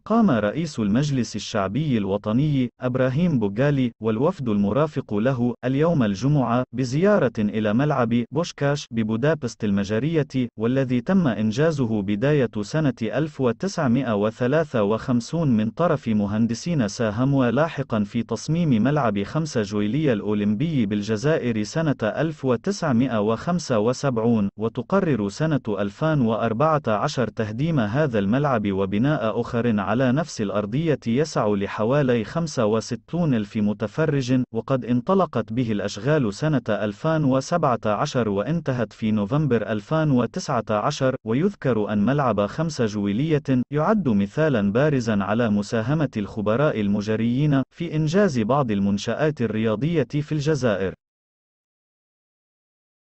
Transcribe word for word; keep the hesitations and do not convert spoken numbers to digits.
قام رئيس المجلس الشعبي الوطني إبراهيم بوغالي والوفد المرافق له اليوم الجمعة بزيارة إلى ملعب بوشكاش ببودابست المجرية، والذي تم إنجازه بداية سنة ألف وتسعمائة وثلاثة وخمسين من طرف مهندسين ساهموا لاحقا في تصميم ملعب خمسة جويلية الأولمبي بالجزائر سنة ألف وتسعمائة وخمسة وسبعين، وتقرر سنة ألفين وأربعة عشر تهديم هذا الملعب وبناء آخر على نفس الأرضية يسع لحوالي خمسة وستين ألف متفرج، وقد انطلقت به الأشغال سنة ألفين وسبعة عشر وانتهت في نوفمبر ألفين وتسعة عشر. ويذكر أن ملعب خمسة جويلية يعد مثالا بارزا على مساهمة الخبراء المجريين في إنجاز بعض المنشآت الرياضية في الجزائر.